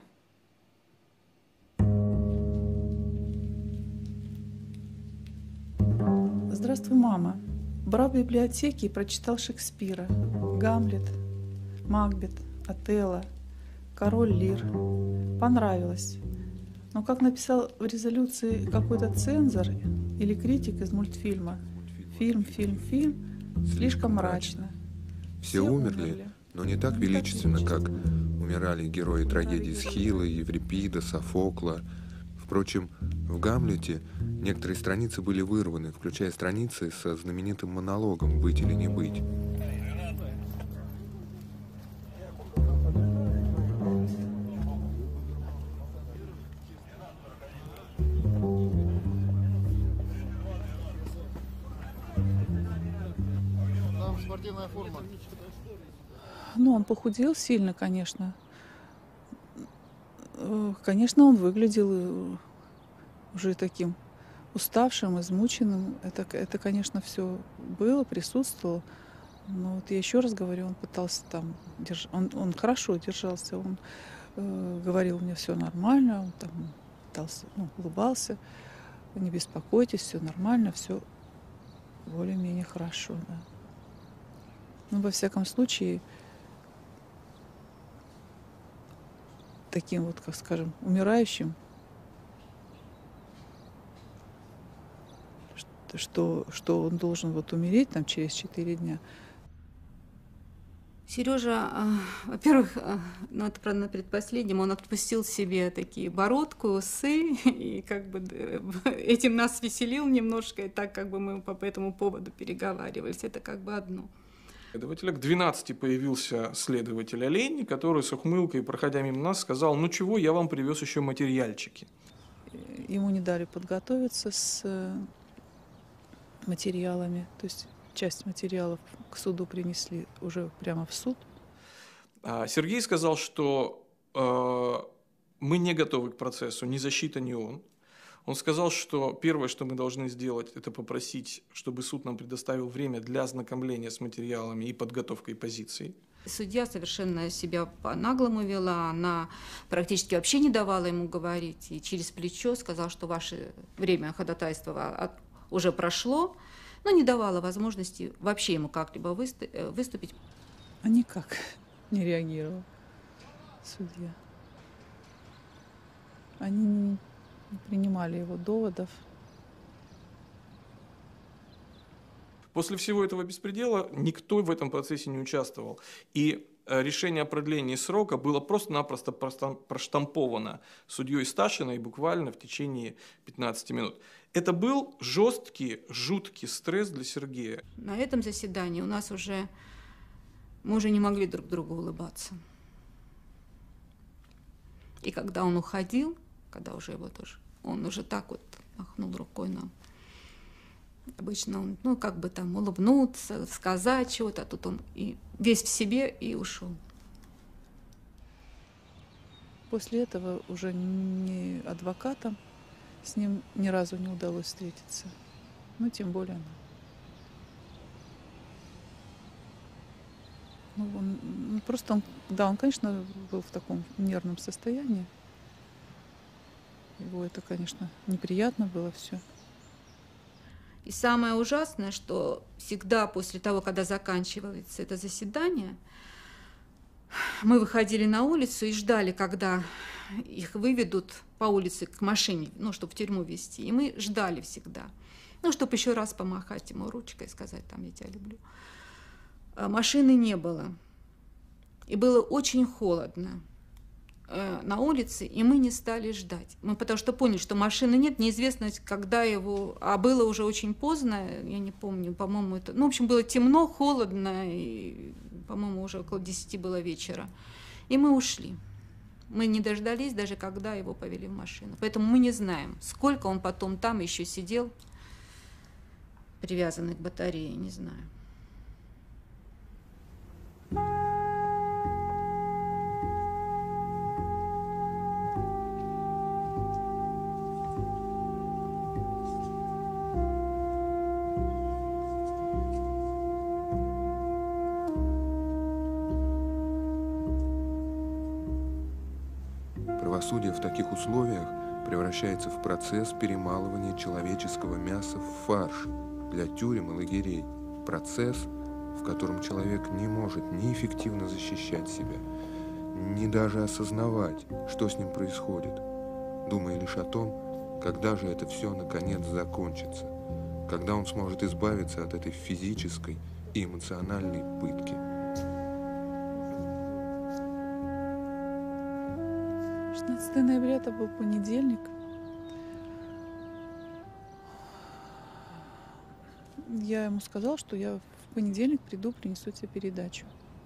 Здравствуй, мама. Брал в библиотеке и прочитал Шекспира. Гамлет, Макбет, Отелло, Король Лир. Понравилось. Но как написал в резолюции какой-то цензор или критик из мультфильма, фильм, фильм, фильм, слишком мрачно. Все умерли, но не так величественно, как умирали герои трагедий Схила, Еврипида, Софокла. Впрочем, в «Гамлете» некоторые страницы были вырваны, включая страницы со знаменитым монологом «Быть или не быть». Там спортивная форма. Ну, он похудел сильно, конечно. Конечно, он выглядел уже таким уставшим, измученным. Это, это, конечно, все было, присутствовало. Но вот я еще раз говорю, он пытался там держ... он, он хорошо держался, он э, говорил мне все нормально, он там пытался, ну, улыбался, не беспокойтесь, все нормально, все более-менее хорошо, да. Ну, во всяком случае, таким вот, как скажем, умирающим, что, что он должен вот умереть там через четыре дня. Сережа, во-первых, ну это правда на предпоследнем, он отпустил себе такие бородку, усы, и как бы этим нас веселил немножко, и так как бы мы по этому поводу переговаривались, это как бы одно. Следователя. К двенадцати появился следователь Олень, который с ухмылкой, проходя мимо нас, сказал: ну чего, я вам привез еще материальчики. Ему не дали подготовиться с материалами, то есть часть материалов к суду принесли уже прямо в суд. Сергей сказал, что э, мы не готовы к процессу, ни защита, ни он. Он сказал, что первое, что мы должны сделать, это попросить, чтобы суд нам предоставил время для ознакомления с материалами и подготовкой позиций. Судья совершенно себя по-наглому вела, она практически вообще не давала ему говорить, и через плечо сказала, что ваше время ходатайства уже прошло, но не давала возможности вообще ему как-либо выступить. А никак не реагировал судья. Они не принимали его доводов. После всего этого беспредела никто в этом процессе не участвовал. И решение о продлении срока было просто-напросто проштамповано судьей Сташиной буквально в течение пятнадцати минут. Это был жесткий, жуткий стресс для Сергея. На этом заседании у нас уже, мы уже не могли друг другу улыбаться. И когда он уходил, когда уже его тоже, он уже так вот махнул рукой нам. Обычно он, ну, как бы там улыбнуться, сказать чего-то, а тут он и весь в себе и ушел. После этого уже ни адвокатом с ним ни разу не удалось встретиться. Ну, тем более она. Ну, он, ну, просто он, да, он, конечно, был в таком нервном состоянии. Его это, конечно, неприятно было все. И самое ужасное, что всегда после того, когда заканчивается это заседание, мы выходили на улицу и ждали, когда их выведут по улице к машине, ну, чтобы в тюрьму везти. И мы ждали всегда, ну, чтобы еще раз помахать ему ручкой и сказать, там, я тебя люблю. А машины не было. И было очень холодно на улице, и мы не стали ждать. Мы потому что поняли, что машины нет, неизвестно, когда его... А было уже очень поздно, я не помню, по-моему, это... Ну, в общем, было темно, холодно, и, по-моему, уже около десяти было вечера. И мы ушли. Мы не дождались даже, когда его повели в машину. Поэтому мы не знаем, сколько он потом там еще сидел, привязанный к батарее, не знаю. Правосудие в таких условиях превращается в процесс перемалывания человеческого мяса в фарш для тюрем и лагерей. Процесс, в котором человек не может ни эффективно защищать себя, ни даже осознавать, что с ним происходит, думая лишь о том, когда же это все наконец закончится, когда он сможет избавиться от этой физической и эмоциональной пытки. шестнадцатого ноября это был понедельник. Я ему сказала, что я в понедельник приду, принесу тебе передачу.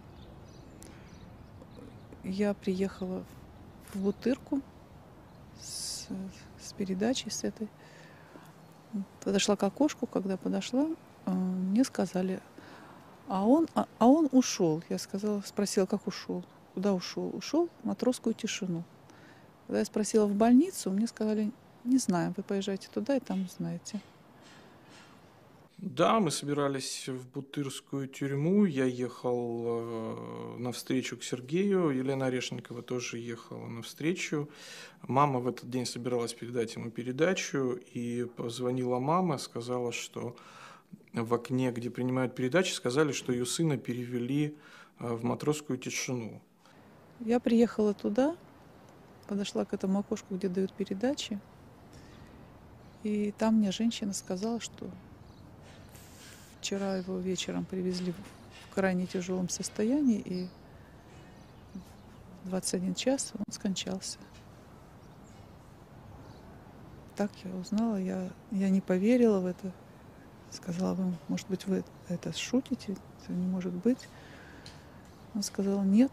Я приехала в Бутырку с, с передачей, с этой. Подошла к окошку, когда подошла, мне сказали, а он, а, а он ушел. Я сказала, спросила, как ушел. Куда ушел? Ушел в матросскую тишину. Когда я спросила в больницу, мне сказали, не знаю, вы поезжайте туда и там узнаете. Да, мы собирались в Бутырскую тюрьму. Я ехал э, навстречу к Сергею. Елена Орешникова тоже ехала навстречу. Мама в этот день собиралась передать ему передачу. И позвонила мама, сказала, что в окне, где принимают передачи, сказали, что ее сына перевели э, в матросскую тишину. Я приехала туда, подошла к этому окошку, где дают передачи. И там мне женщина сказала, что вчера его вечером привезли в крайне тяжелом состоянии, и в двадцать один час он скончался. Так я узнала, я, я не поверила в это. Сказала вам, может быть, вы это шутите, это не может быть. Он сказал, нет.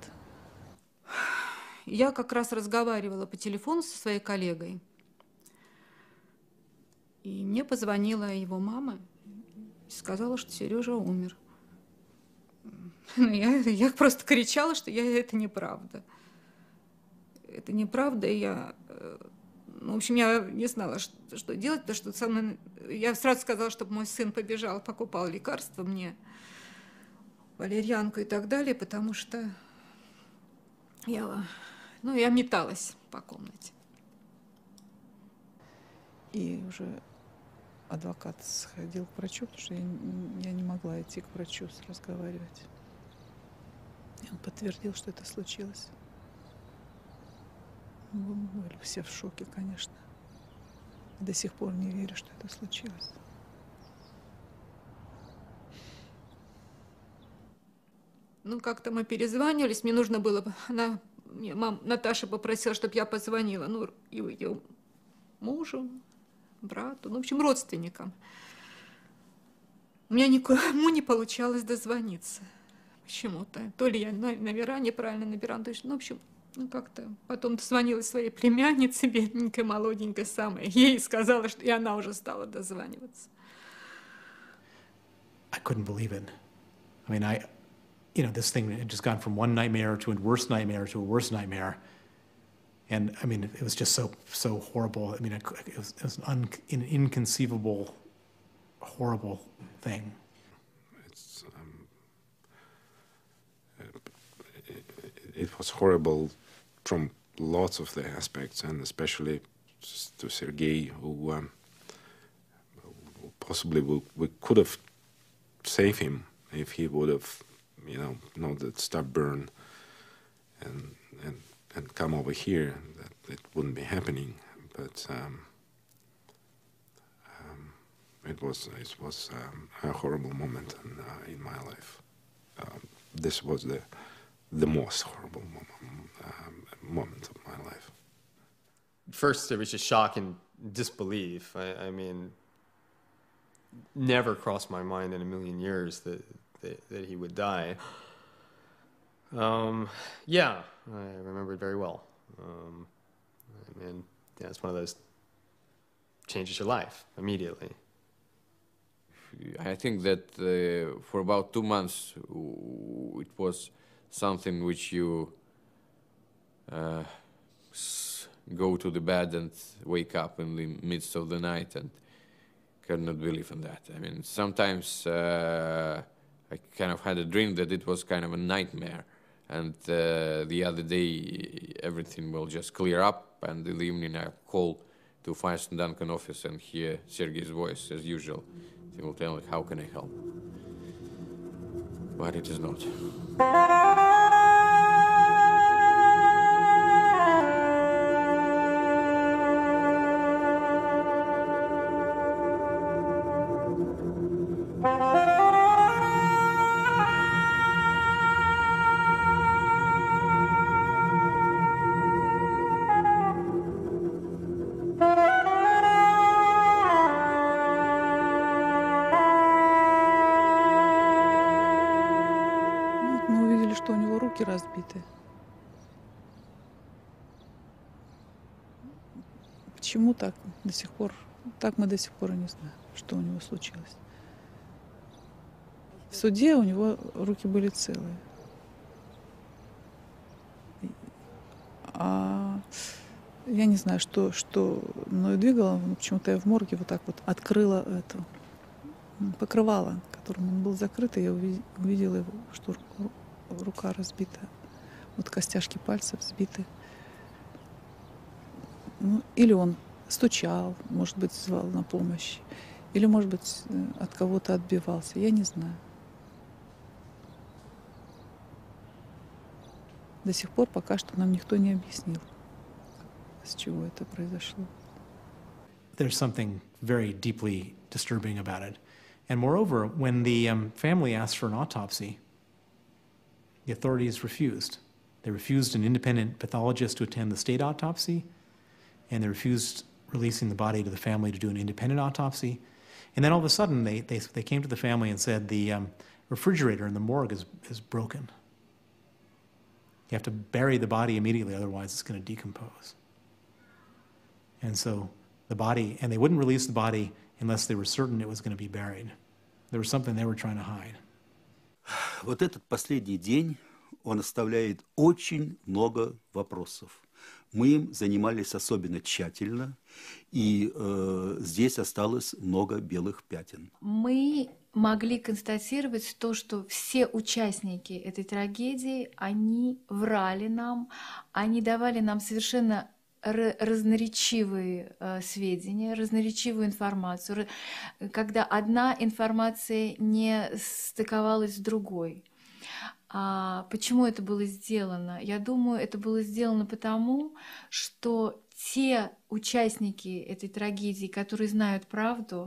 Я как раз разговаривала по телефону со своей коллегой, и мне позвонила его мама. Сказала, что Сережа умер. Я, я просто кричала, что я, это неправда. Это неправда, и я... Ну, в общем, я не знала, что, что делать, потому что со мной... Я сразу сказала, чтобы мой сын побежал, покупал лекарства мне, валерьянку и так далее, потому что я, ну, я металась по комнате. И уже... Адвокат сходил к врачу, потому что я, я не могла идти к врачу разговаривать. И он подтвердил, что это случилось. Мы были все в шоке, конечно. До сих пор не верю, что это случилось. Ну, как-то мы перезванивались, мне нужно было, она, мне мам, Наташа попросила, чтобы я позвонила, ну, ее мужу, брату, ну, в общем, родственникам. У меня никому не получалось дозвониться почему-то. То ли я номера неправильно набирала, то есть, ну, в общем, ну, как-то потом дозвонилась своей племяннице, бедненькой, молоденькой самой, ей сказала, что и она уже стала дозваниваться. I couldn't believe it. I mean, I, you know, this thing had just gone from one nightmare to a worse nightmare to a worse nightmare. And I mean, it was just so, so horrible. I mean, it was, it was an, un, an inconceivable, horrible thing. It's, um, it, it was horrible from lots of the aspects, and especially to Sergei, who um, possibly we, we could have saved him if he would have, you know, not that stubborn and and and come over here. That it wouldn't be happening. But um, um, it was it was um, a horrible moment in, uh, in my life. Um, this was the the most horrible moment, um, moment of my life. First, there was just shock and disbelief. I, I mean, never crossed my mind in a million years that that, that he would die. Um, yeah, I remember it very well. Um, and yeah, it's one of those changes your life immediately. I think that uh, for about two months it was something which you uh, go to the bed and wake up in the midst of the night and cannot believe in that. I mean, sometimes uh, I kind of had a dream that it was kind of a nightmare, and uh, the other day everything will just clear up, and in the evening I call to Firestone Duncan office and hear Sergei's voice as usual. He will tell me, how can I help? But it is not. Разбиты. Почему так до сих пор? Так мы до сих пор и не знаем, что у него случилось. В суде у него руки были целые. А я не знаю, что, что мною двигало, но почему-то я в морге вот так вот открыла это покрывало, которым он был закрыт, и я увидела его, что рука разбита, вот костяшки пальцев сбиты. Ну, или он стучал, может быть, звал на помощь, или, может быть, от кого-то отбивался, я не знаю. До сих пор пока что нам никто не объяснил, с чего это произошло. There's something very deeply disturbing about it. And moreover, when the um, family asked for an autopsy, the authorities refused. They refused an independent pathologist to attend the state autopsy, and they refused releasing the body to the family to do an independent autopsy. And then all of a sudden, they, they, they came to the family and said, the um, refrigerator in the morgue is, is broken. You have to bury the body immediately, otherwise it's going to decompose. And so the body, and they wouldn't release the body unless they were certain it was going to be buried. There was something they were trying to hide. Вот этот последний день, он оставляет очень много вопросов. Мы им занимались особенно тщательно, и э, здесь осталось много белых пятен. Мы могли констатировать то, что все участники этой трагедии, они врали нам, они давали нам совершенно разноречивые э, сведения, разноречивую информацию, когда одна информация не стыковалась с другой. А почему это было сделано? Я думаю, это было сделано потому, что те участники этой трагедии, которые знают правду,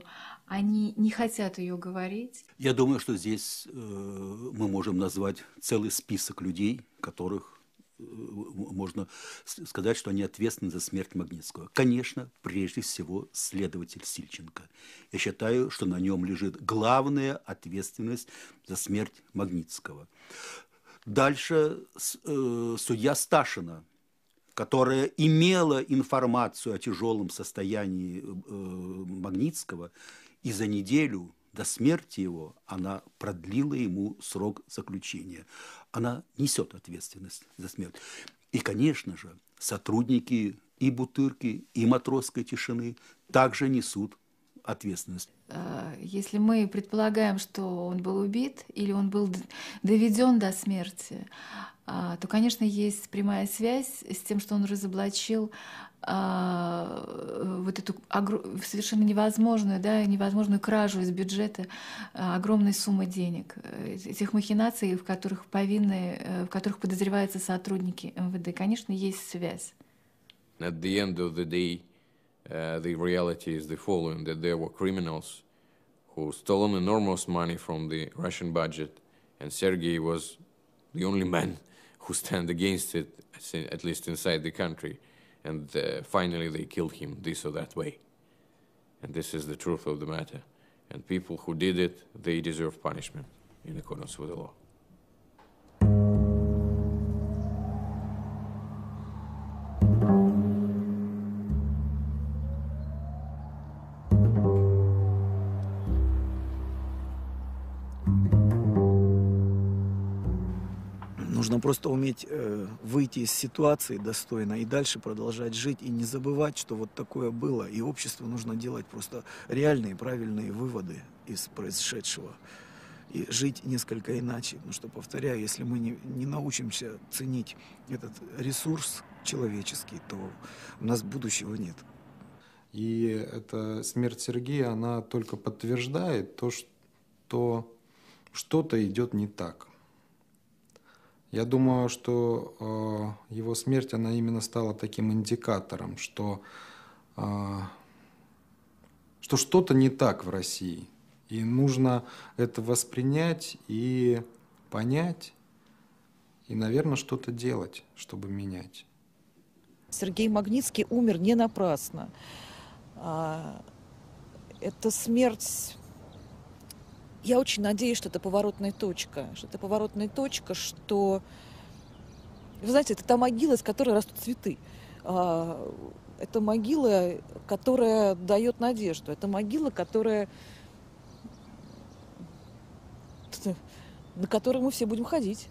они не хотят ее говорить? Я думаю, что здесь э, мы можем назвать целый список людей, которых э, можно сказать, что они ответственны за смерть Магнитского. Конечно, прежде всего, следователь Сильченко. Я считаю, что на нем лежит главная ответственность за смерть Магнитского. Дальше э, судья Сташина, которая имела информацию о тяжелом состоянии э, Магнитского, и за неделю до смерти его она продлила ему срок заключения. Она несет ответственность за смерть. И, конечно же, сотрудники и Бутырки, и Матросской тишины также несут ответственность. Если мы предполагаем, что он был убит или он был доведен до смерти, то, конечно, есть прямая связь с тем, что он разоблачил вот эту совершенно невозможную, да, невозможную кражу из бюджета огромной суммы денег, этих махинаций, в которых повинны, в которых подозреваются сотрудники эм вэ дэ. Конечно, есть связь. At the end of the day, uh, the reality is the following: that there were criminals who stolen enormous money from the Russian budget, and Sergei was the only man who stand against it, at least inside the country. And uh, finally they killed him this or that way. And this is the truth of the matter. And people who did it, they deserve punishment in accordance with the law. Нужно просто уметь э, выйти из ситуации достойно и дальше продолжать жить, и не забывать, что вот такое было. И обществу нужно делать просто реальные, правильные выводы из произошедшего. И жить несколько иначе. Потому что, повторяю, если мы не, не научимся ценить этот ресурс человеческий, то у нас будущего нет. И эта смерть Сергея, она только подтверждает то, что что-то идет не так. Я думаю, что э, его смерть, она именно стала таким индикатором, что, э, что что-то не так в России. И нужно это воспринять и понять, и, наверное, что-то делать, чтобы менять. Сергей Магнитский умер не напрасно. Это смерть... Я очень надеюсь, что это поворотная точка, что это поворотная точка, что, вы знаете, это та могила, из которой растут цветы. Это могила, которая дает надежду. Это могила, которая, на которой мы все будем ходить.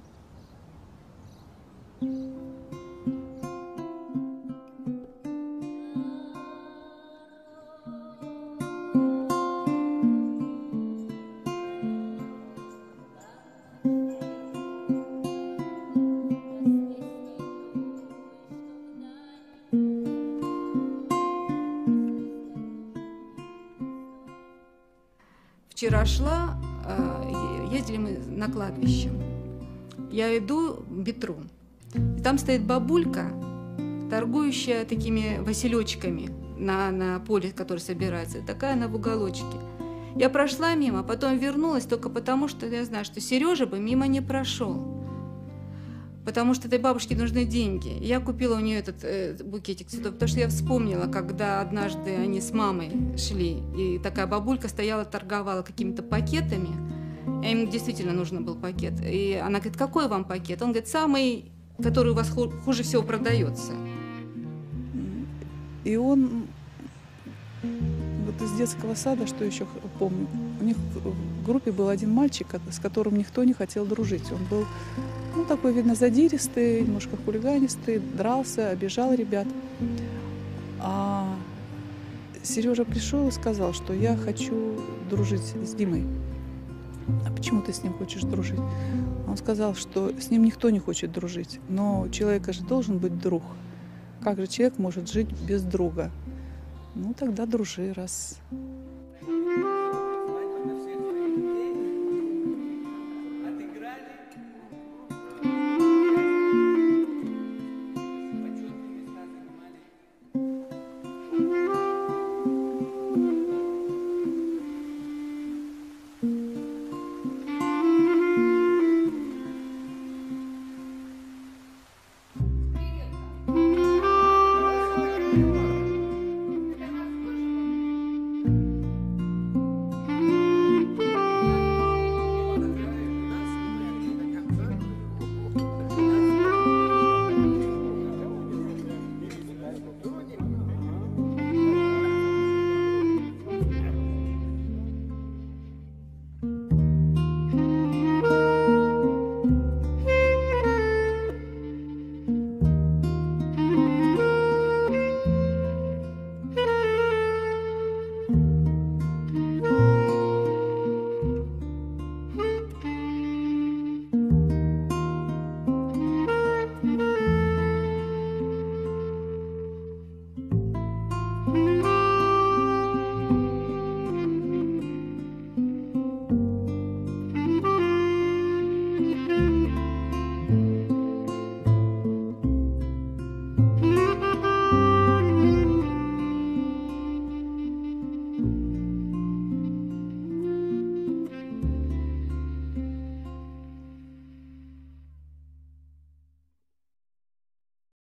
Вчера шла, ездили мы на кладбище. Я иду в Бетру. И там стоит бабулька, торгующая такими василечками на, на поле, который собирается. Такая она в уголочке. Я прошла мимо, потом вернулась только потому, что я знаю, что Сережа бы мимо не прошел. Потому что этой бабушке нужны деньги. Я купила у нее этот э, букетик цветов, потому что я вспомнила, когда однажды они с мамой шли, и такая бабулька стояла, торговала какими-то пакетами, и им действительно нужен был пакет. И она говорит: какой вам пакет? Он говорит: самый, который у вас хуже всего продается. И он вот из детского сада, что еще помню, у них в группе был один мальчик, с которым никто не хотел дружить. Он был, ну, такой, видно, задиристый, немножко хулиганистый, дрался, обижал ребят. А Сережа пришел и сказал, что я хочу дружить с Димой. А почему ты с ним хочешь дружить? Он сказал, что с ним никто не хочет дружить, но у человека же должен быть друг. Как же человек может жить без друга? Ну, тогда дружи, раз